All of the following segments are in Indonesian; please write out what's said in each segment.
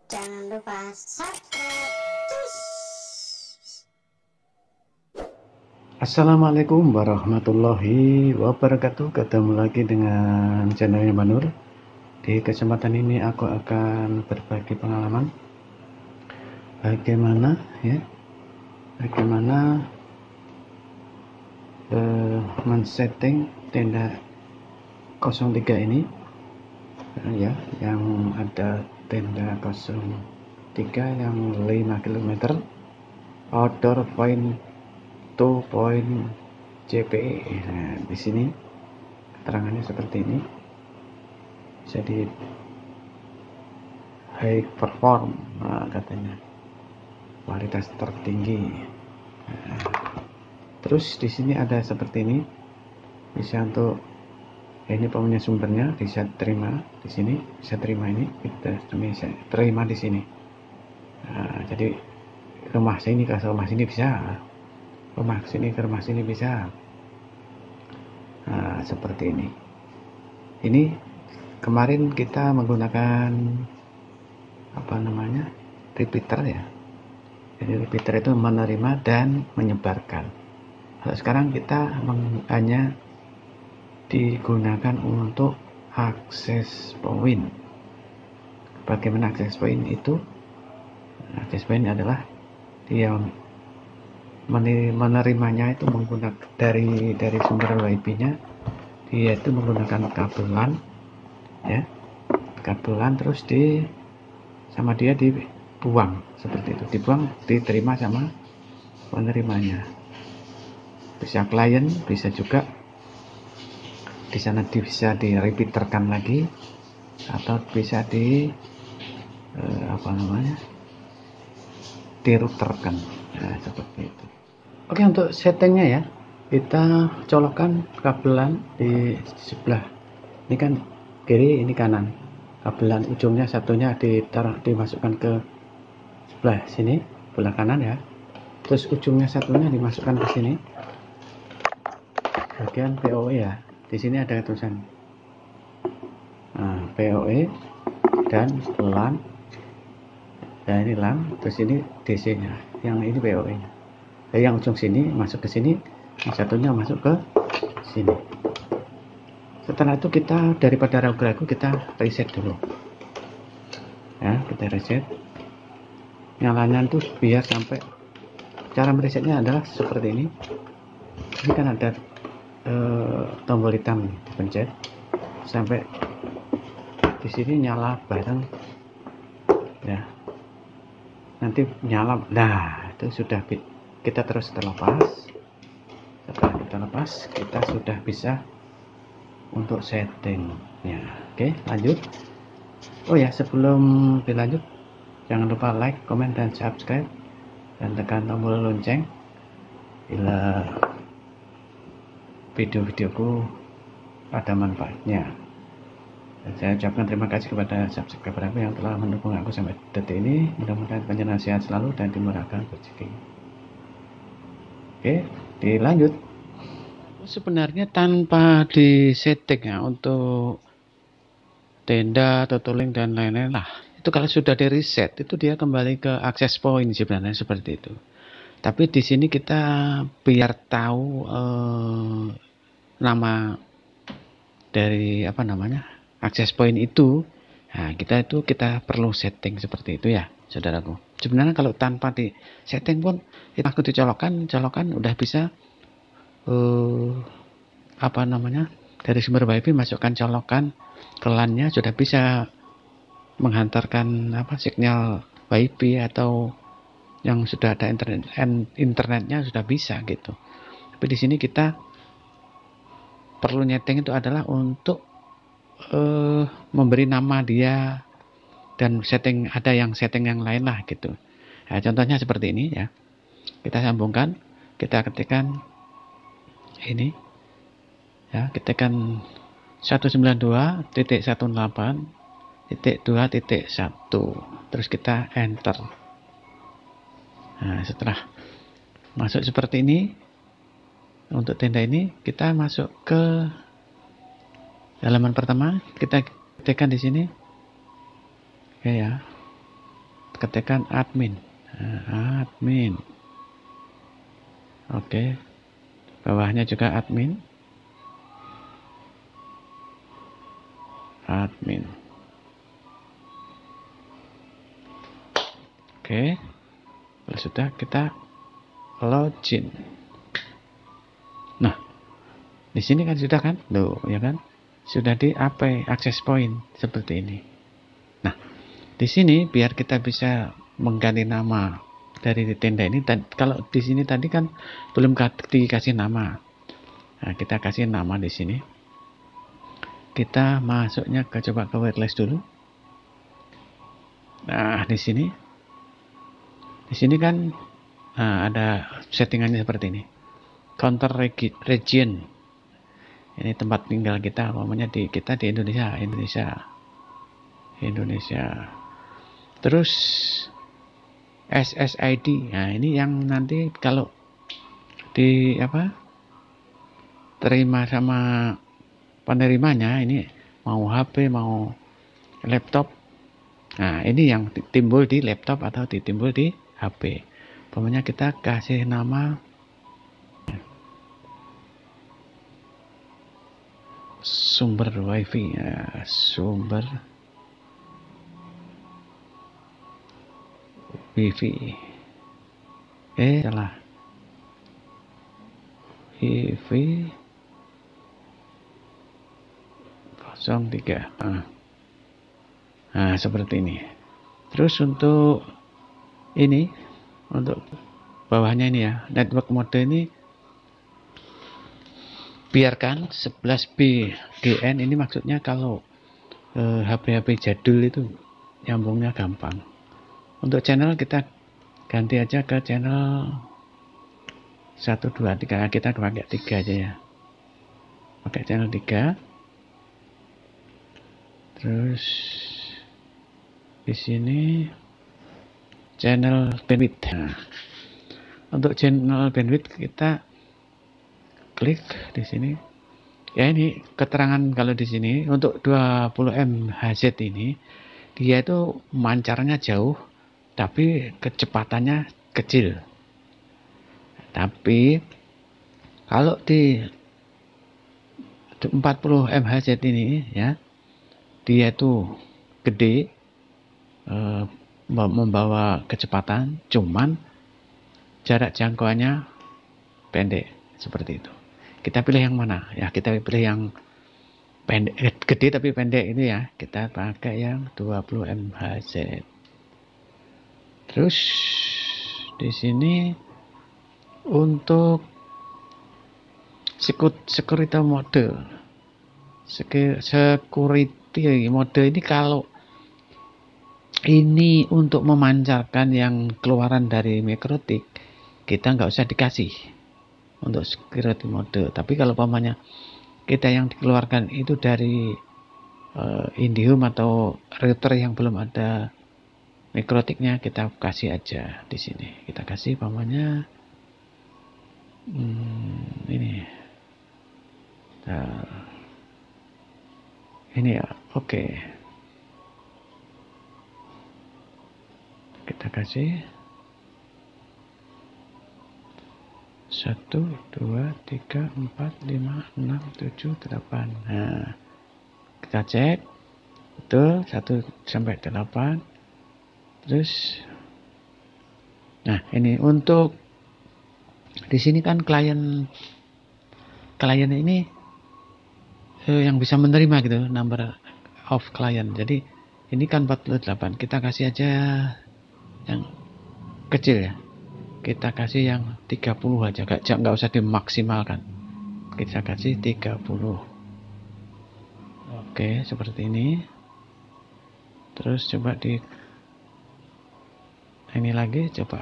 Jangan lupa subscribe. Assalamualaikum warahmatullahi wabarakatuh. Ketemu lagi dengan channelnya Manur. Di kesempatan ini aku akan berbagi pengalaman bagaimana men-setting tenda 03 ini yang ada tenda 03 yang 5 km outdoor point 2 point JPE. Nah, di sini keterangannya seperti ini. Jadi high perform, katanya kualitas tertinggi. Nah, terus di sini ada seperti ini, bisa untuk ini pokoknya sumbernya bisa terima di sini, bisa terima ini, kita bisa terima di sini. Nah, jadi rumah sini ke rumah sini bisa, rumah sini ke rumah sini bisa. Nah, seperti ini. Ini kemarin kita menggunakan repeater ya. Jadi repeater itu menerima dan menyebarkan. Kalau sekarang kita hanya digunakan untuk akses point. Bagaimana akses point itu? Akses point adalah dia menerimanya itu menggunakan dari sumber WiFi-nya, dia itu menggunakan kabelan ya, kabelan terus sama dia dibuang seperti itu, dibuang, diterima sama penerimanya. Bisa klien, bisa juga di sana bisa direpeaterkan lagi atau bisa dirouterkan. Nah, seperti itu. Oke, untuk settingnya ya, kita colokkan kabelan di sebelah. Ini kan kiri, ini kanan. Kabelan ujungnya satunya dimasukkan ke sebelah sini, sebelah kanan ya. Terus ujungnya satunya dimasukkan ke sini. Bagian PoE ya. Di sini ada tulisan PoE dan LAN. Nah, ini LAN, terus ini DC-nya. Yang ini PoE-nya. Jadi yang ujung sini masuk ke sini, yang satunya masuk ke sini. Setelah itu kita daripada ragu-ragu, kita reset dulu. Ya, kita reset. Nyalanya itu biar sampai, cara meresetnya adalah seperti ini. Ini kan ada tombol hitam nih, dipencet sampai di sini nyala bareng ya, nanti nyala. Nah, itu sudah kita terus terlepas. Setelah kita lepas, kita sudah bisa untuk setting ya. Oke, lanjut. Oh ya, sebelum dilanjut, jangan lupa like, comment, dan subscribe, dan tekan tombol lonceng bila video-videoku ada manfaatnya. Dan saya ucapkan terima kasih kepada subscriber aku yang telah mendukung aku sampai detik ini. Mudah-mudahan panjenengan sehat selalu dan dimurahkan rezeki. Oke, dilanjut. Sebenarnya tanpa disetting ya untuk tenda, totaling, dan lain-lain lah. Itu kalau sudah di reset, itu dia kembali ke akses point sebenarnya seperti itu. Tapi di sini kita biar tahu nama dari akses point itu. Nah, kita perlu setting seperti itu ya, saudaraku. Sebenarnya kalau tanpa di setting pun aku colokan udah bisa dari sumber WiFi masukkan colokan ke LAN-nya, sudah bisa menghantarkan sinyal WiFi atau yang sudah ada internetnya sudah bisa gitu. Tapi di sini kita perlu nyeting itu adalah untuk memberi nama dia dan ada setting yang lain lah gitu. Nah, contohnya seperti ini ya. Kita sambungkan, kita ketikkan ini ya, ketikkan 192.18.2.1, terus kita enter. Nah, setelah masuk seperti ini, untuk tenda ini kita masuk ke halaman pertama, kita ketikkan di sini. Oke ya. ketikkan admin. Nah, admin. Oke, bawahnya juga admin. Admin. Oke, kalau sudah kita login. Nah, di sini kan sudah kan, loh, ya kan, sudah di AP access point seperti ini. Nah, di sini biar kita bisa mengganti nama dari tenda ini. Kalau di sini tadi kan belum dikasih nama. Nah, kita kasih nama di sini. Kita masuknya coba ke wireless dulu. Nah, di sini kan ada settingannya seperti ini. Counter region. Ini tempat tinggal kita, umpamanya kita di Indonesia. Terus SSID. Nah, ini yang nanti kalau terima sama penerimanya, ini mau HP, mau laptop. Nah, ini yang timbul di laptop atau timbul di HP. Umpamanya kita kasih nama sumber wifi, ya, sumber wifi. Salah. Wifi 03. Nah, seperti ini. Terus untuk ini, untuk bawahnya ini ya, network mode ini biarkan 11B GN. Ini maksudnya kalau HP-HP jadul itu nyambungnya gampang. Untuk channel kita ganti aja ke channel 1, 2, 3. Kita pakai 3 aja ya. Pakai channel 3. Terus di sini channel bandwidth. Nah, untuk channel bandwidth kita klik di sini. Ya, ini keterangan kalau di sini untuk 20 MHz ini dia itu mancarnya jauh tapi kecepatannya kecil. Tapi kalau di 40 MHz ini ya, dia itu gede, membawa kecepatan, cuman jarak jangkauannya pendek, seperti itu. Kita pilih yang mana ya? Kita pilih yang pendek, gede tapi pendek itu ya. Kita pakai yang 20 MHz. Terus di sini untuk security mode, ini kalau ini untuk memancarkan yang keluaran dari mikrotik, kita nggak usah dikasih untuk security mode. Tapi kalau pamannya kita yang dikeluarkan itu dari Indihome atau router yang belum ada mikrotiknya, kita kasih aja di sini. Kita kasih pamannya ini. Nah, ini ya, oke. Kita kasih 1, 2, 3, 4, 5, 6, 7, 8. Nah, kita cek betul 1 sampai 8. Terus nah, ini untuk di sini kan klien ini yang bisa menerima gitu, number of client. Jadi ini kan 48, kita kasih aja yang kecil ya. Kita kasih yang 30 aja, nggak usah dimaksimalkan. Kita kasih 30. Oke, seperti ini. Terus coba ini lagi, coba.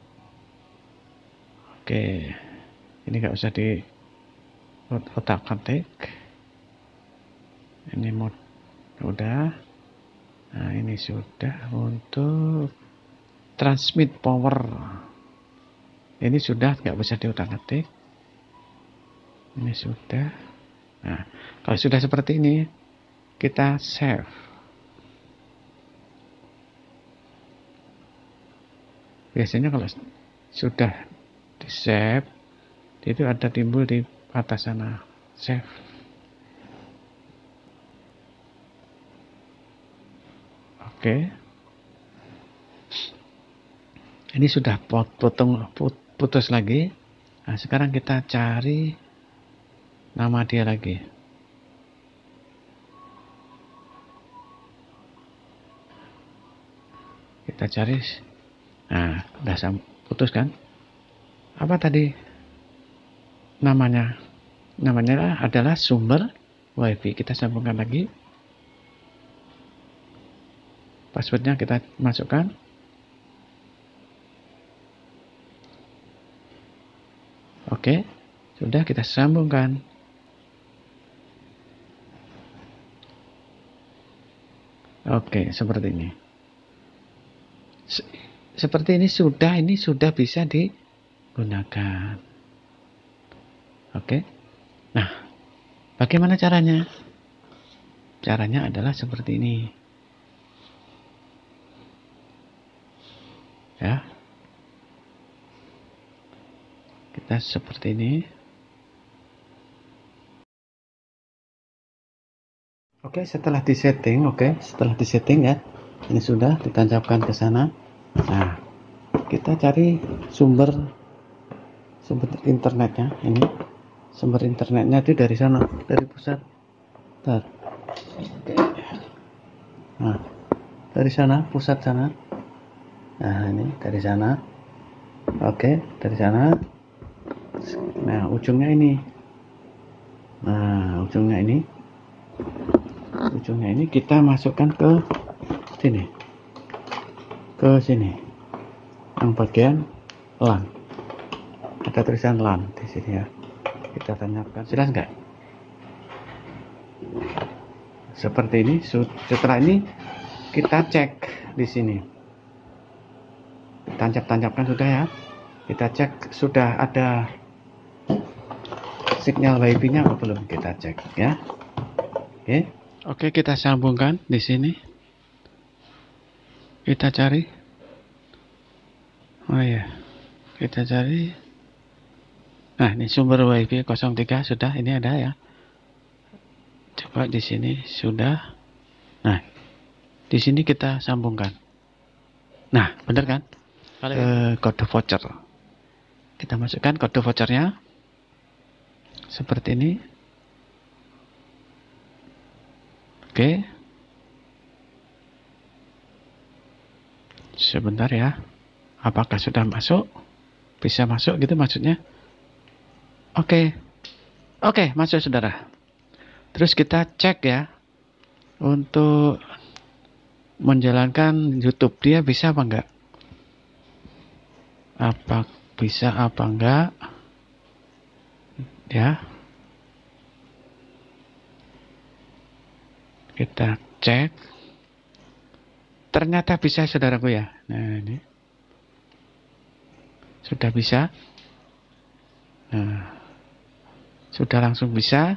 Oke, ini nggak usah di otak-atik. Ini mode udah. Nah, ini sudah. Untuk transmit power, ini sudah, nggak bisa diotak-atik. Ini sudah. Nah, kalau sudah seperti ini, kita save. biasanya kalau sudah di save itu ada timbul di atas sana save. Oke, ini sudah putus lagi. Nah, sekarang kita cari nama dia lagi. Kita cari. Nah, udah putus kan? Apa tadi namanya? Namanya adalah sumber WiFi. Kita sambungkan lagi. Passwordnya kita masukkan. Oke, sudah kita sambungkan. Oke, seperti ini. Seperti ini sudah bisa digunakan. Oke. Nah, bagaimana caranya? Caranya adalah seperti ini. Ya. Kita seperti ini. Oke, setelah disetting, ya. Ini sudah ditancapkan ke sana. Nah, kita cari sumber internetnya. Ini sumber internetnya itu dari sana, dari pusat. Bentar. Oke. Nah, dari sana, pusat sana. Nah, ini dari sana. Oke, dari sana. Nah, ujungnya ini. Nah, ujungnya ini kita masukkan ke sini. Ke sini. Yang bagian LAN. Ada tulisan LAN di sini ya. Kita tanyakan. Jelas nggak? Seperti ini. Setelah ini kita cek di sini. Tancap-tancapkan sudah ya. Kita cek sudah ada sinyal WiFi-nya atau belum, kita cek ya. Oke, kita sambungkan di sini. Kita cari. Oh ya. Kita cari. Nah, ini sumber WiFi 03 sudah, ini ada ya. Coba di sini sudah. Nah, di sini kita sambungkan. Nah, benar kan? Kode voucher. Kita masukkan kode vouchernya. Seperti ini. Oke. Sebentar ya. Apakah sudah masuk? Bisa masuk gitu maksudnya? Oke. Oke, masuk saudara. Terus kita cek ya. Untuk menjalankan YouTube dia bisa apa enggak? Apa bisa apa enggak? Ya. Kita cek. Ternyata bisa saudaraku ya. Nah, ini. Sudah bisa. Nah. Sudah langsung bisa.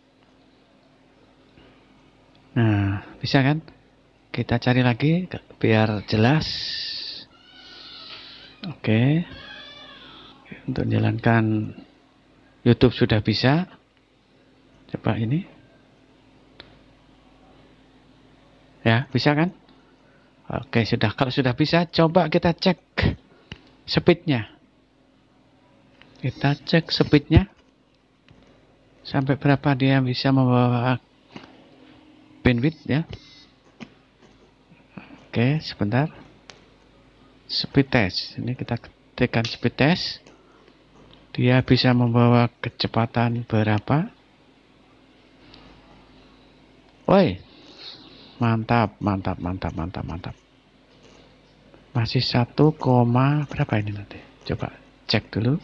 Nah, bisa kan? Kita cari lagi biar jelas. Oke. Untuk menjalankan YouTube sudah bisa. Coba ini. Ya, bisa kan? Oke, sudah. Kalau sudah bisa, coba kita cek speednya. Kita cek speednya. Sampai berapa dia bisa membawa bandwidth ya. Oke, sebentar. Speed test. Ini kita tekan speed test. Dia bisa membawa kecepatan berapa? Woi. Mantap. Masih 1, berapa ini nanti? Coba cek dulu.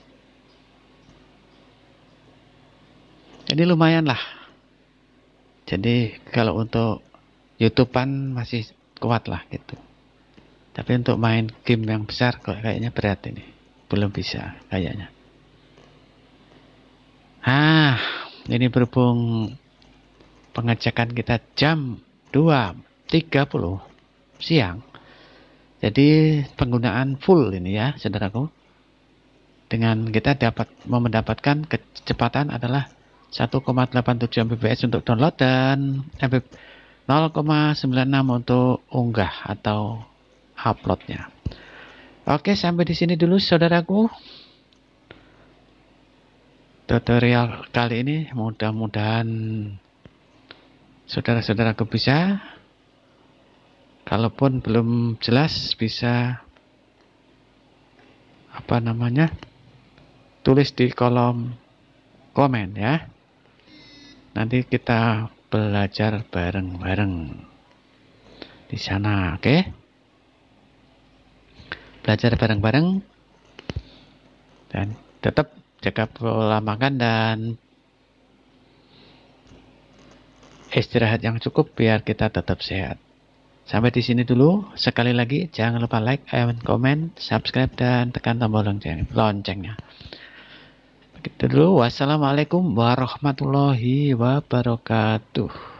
Ini lumayan lah. Jadi kalau untuk YouTubean masih kuat lah gitu. Tapi untuk main game yang besar kayaknya berat ini. Belum bisa kayaknya. Ini berhubung pengecekan kita jam 2.30 siang. Jadi penggunaan full ini ya saudaraku, dengan kita mendapatkan kecepatan adalah 1,87 Mbps untuk download dan 0,96 untuk unggah atau uploadnya. Oke, sampai di sini dulu saudaraku tutorial kali ini. Mudah-mudahan saudara-saudaraku bisa, kalaupun belum jelas bisa tulis di kolom komen ya. Nanti kita belajar bareng-bareng di sana, oke? Belajar bareng-bareng dan tetap jaga pola makan dan istirahat yang cukup biar kita tetap sehat. Sampai di sini dulu. Sekali lagi jangan lupa like, comment, subscribe dan tekan tombol loncengnya. Begitu dulu. Wassalamualaikum warahmatullahi wabarakatuh.